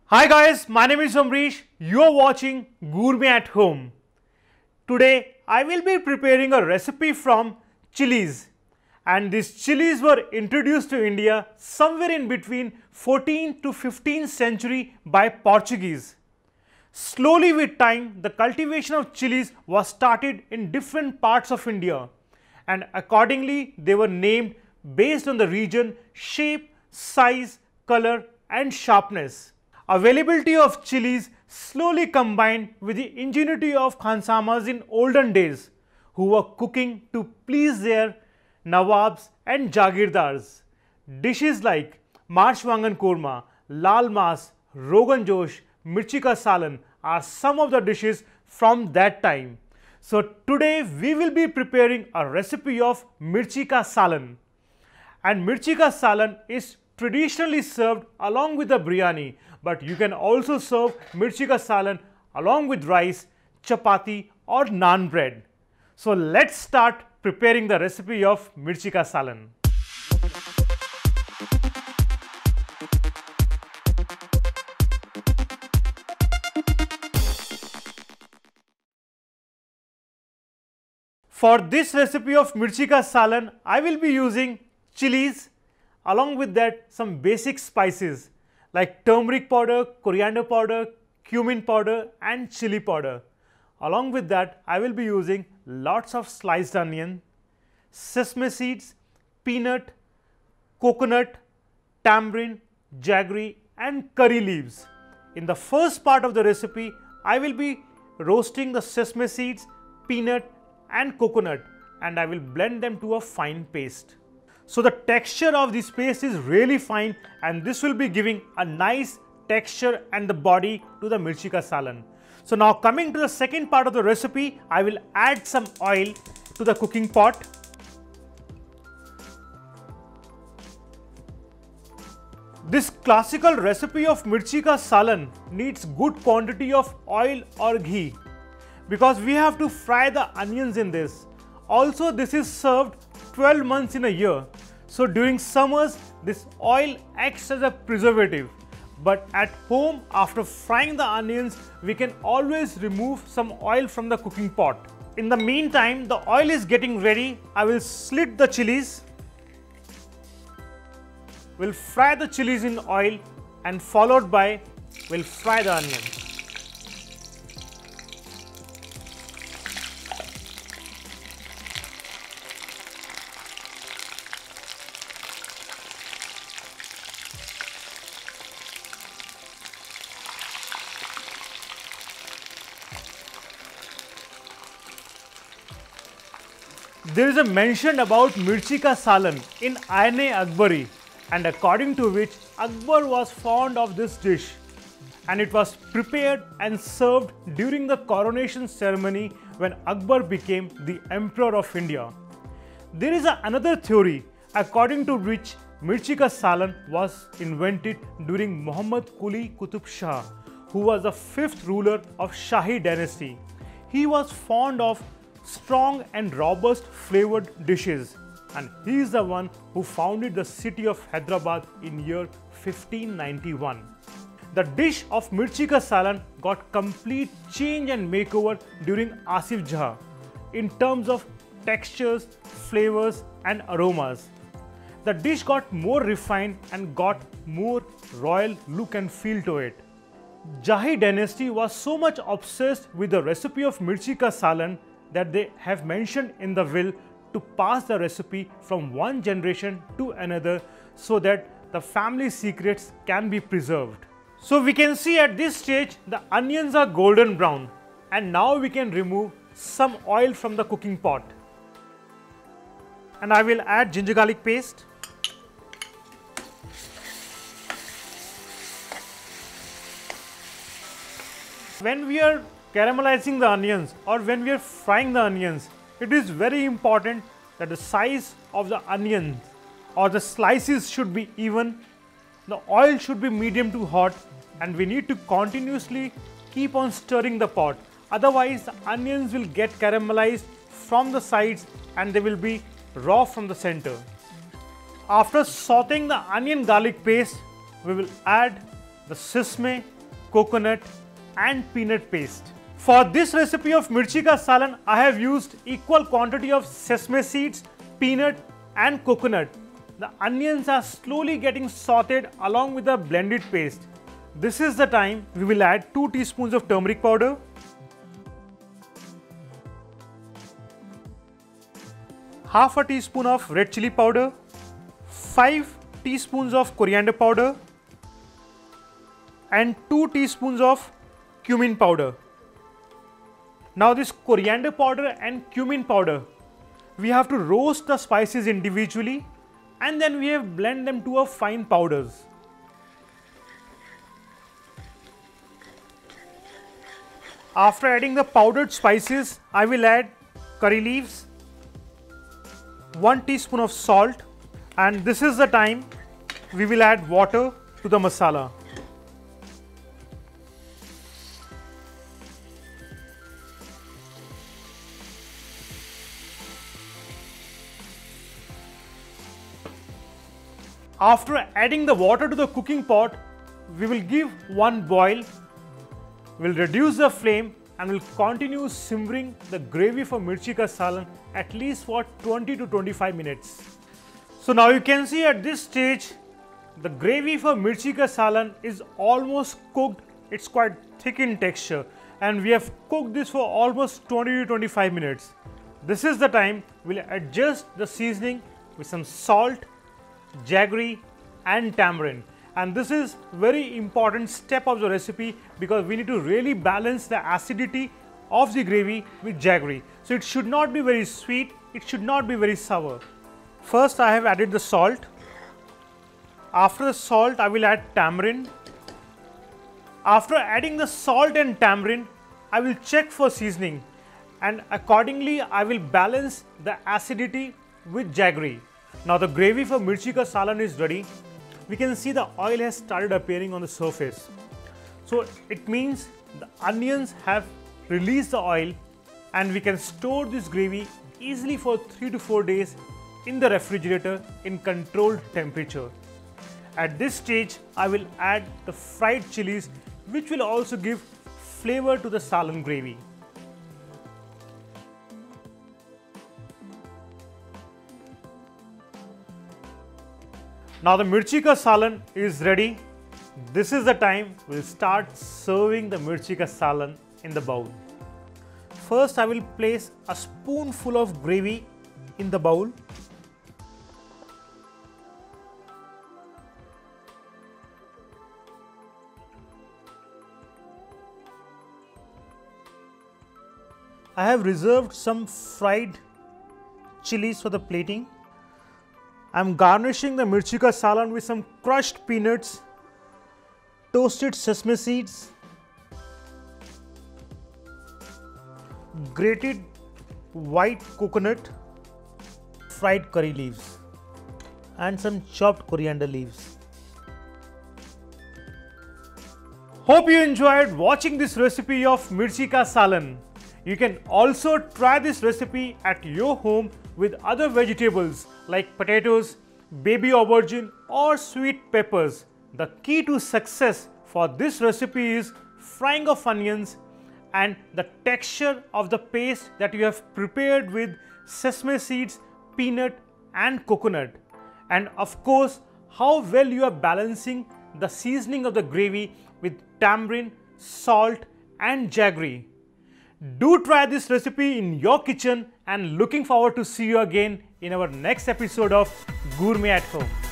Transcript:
Hi guys, my name is Amrish. You are watching Gourmet at Home. Today I will be preparing a recipe from chilies, and these chilies were introduced to India somewhere in between 14th to 15th century by Portuguese. Slowly with time, the cultivation of chilies was started in different parts of India, and accordingly they were named based on the region, shape, size, color and sharpness. Availability of chilies slowly combined with the ingenuity of Khansamas in olden days, who were cooking to please their Nawabs and Jagirdars. Dishes like Marshwangan Korma, Lal Mas, Rogan Josh, Mirchi Ka Salan are some of the dishes from that time. So today we will be preparing a recipe of Mirchi Ka Salan. And Mirchi Ka Salan is traditionally served along with the biryani, but you can also serve Mirchi Ka Salan along with rice, chapati or naan bread. So let's start preparing the recipe of Mirchi Ka Salan. For this recipe of Mirchi Ka Salan, I will be using chilies, along with that some basic spices like turmeric powder, coriander powder, cumin powder and chili powder. Along with that, I will be using lots of sliced onion, sesame seeds, peanut, coconut, tamarind, jaggery and curry leaves. In the first part of the recipe, I will be roasting the sesame seeds, peanut and coconut, and I will blend them to a fine paste. So the texture of this paste is really fine, and this will be giving a nice texture and the body to the Mirchi Ka Salan. So now coming to the second part of the recipe, I will add some oil to the cooking pot. This classical recipe of Mirchi Ka Salan needs good quantity of oil or ghee, because we have to fry the onions in this. Also, this is served 12 months in a year. So during summers, this oil acts as a preservative. But at home, after frying the onions, we can always remove some oil from the cooking pot. In the meantime, the oil is getting ready. I will slit the chilies. We'll fry the chilies in oil, and followed by we'll fry the onions. There is a mention about Mirchi Ka Salan in Ain-e-Akbari, and according to which Akbar was fond of this dish, and it was prepared and served during the coronation ceremony when Akbar became the Emperor of India. There is another theory according to which Mirchi Ka Salan was invented during Muhammad Quli Qutub Shah, who was the 5th ruler of Shahi dynasty. He was fond of strong and robust flavored dishes, and he is the one who founded the city of Hyderabad in year 1591. The dish of Mirchi Ka Salan got complete change and makeover during Asif Jah in terms of textures, flavors and aromas. The dish got more refined and got more royal look and feel to it. Jahi dynasty was so much obsessed with the recipe of Mirchi Ka Salan that they have mentioned in the will to pass the recipe from one generation to another, so that the family secrets can be preserved. So we can see at this stage the onions are golden brown, and now we can remove some oil from the cooking pot. And I will add ginger garlic paste. When we are caramelizing the onions or when we are frying the onions, it is very important that the size of the onions or the slices should be even, the oil should be medium to hot, and we need to continuously keep on stirring the pot. Otherwise, the onions will get caramelized from the sides and they will be raw from the center. After sauteing the onion garlic paste, we will add the sesame coconut and peanut paste. For this recipe of mirchi ka salan, I have used equal quantity of sesame seeds, peanut and coconut. The onions are slowly getting sauteed along with the blended paste. This is the time we will add 2 teaspoons of turmeric powder, half a teaspoon of red chili powder, 5 teaspoons of coriander powder and 2 teaspoons of cumin powder. Now this coriander powder and cumin powder, we have to roast the spices individually and then we have blend them to a fine powders. After adding the powdered spices, I will add curry leaves, 1 teaspoon of salt, and this is the time we will add water to the masala. After adding the water to the cooking pot, we will give one boil. We'll reduce the flame and will continue simmering the gravy for mirchi ka salan at least for 20 to 25 minutes. So now you can see at this stage, the gravy for mirchi ka salan is almost cooked. It's quite thick in texture and we have cooked this for almost 20 to 25 minutes. This is the time we'll adjust the seasoning with some salt, jaggery and tamarind, and this is very important step of the recipe because we need to really balance the acidity of the gravy with jaggery. So it should not be very sweet, it should not be very sour. First I have added the salt. After the salt I will add tamarind. After adding the salt and tamarind, I will check for seasoning and accordingly I will balance the acidity with jaggery. Now the gravy for mirchi ka salan is ready. We can see the oil has started appearing on the surface. So it means the onions have released the oil and we can store this gravy easily for 3 to 4 days in the refrigerator in controlled temperature. At this stage, I will add the fried chilies which will also give flavor to the salan gravy. Now the mirchi ka salan is ready. This is the time we'll start serving the mirchi ka salan in the bowl. First I will place a spoonful of gravy in the bowl. I have reserved some fried chilies for the plating. I am garnishing the mirchi ka salan with some crushed peanuts, toasted sesame seeds, grated white coconut, fried curry leaves and some chopped coriander leaves. Hope you enjoyed watching this recipe of mirchi ka salan. You can also try this recipe at your home with other vegetables like potatoes, baby aubergine or sweet peppers. The key to success for this recipe is frying of onions and the texture of the paste that you have prepared with sesame seeds, peanut and coconut. And of course, how well you are balancing the seasoning of the gravy with tamarind, salt and jaggery. Do try this recipe in your kitchen and looking forward to see you again in our next episode of Gourmet at Home.